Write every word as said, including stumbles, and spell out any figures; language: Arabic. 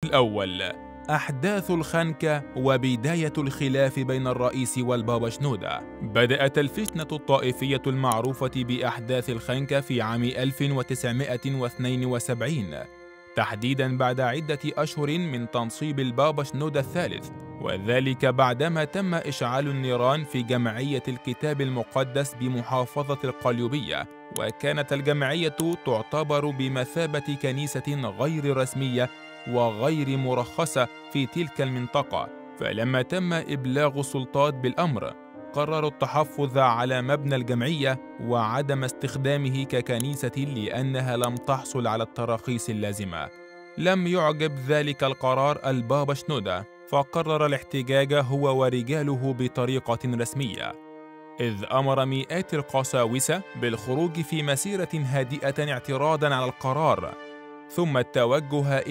الأول: أحداث الخنكة وبداية الخلاف بين الرئيس والبابا شنودة. بدأت الفتنة الطائفية المعروفة بأحداث الخنكة في عام ألف وتسعمائة واثنين وسبعين، تحديداً بعد عدة أشهر من تنصيب البابا شنودة الثالث، وذلك بعدما تم إشعال النيران في جمعية الكتاب المقدس بمحافظة القليوبية، وكانت الجمعية تعتبر بمثابة كنيسة غير رسمية وغير مرخصة في تلك المنطقة. فلما تم إبلاغ السلطات بالأمر، قرروا التحفظ على مبنى الجمعية وعدم استخدامه ككنيسة لأنها لم تحصل على التراخيص اللازمة. لم يعجب ذلك القرار البابا شنودة، فقرر الاحتجاج هو ورجاله بطريقة رسمية، إذ أمر مئات القساوسة بالخروج في مسيرة هادئة اعتراضاً على القرار، ثم التوجه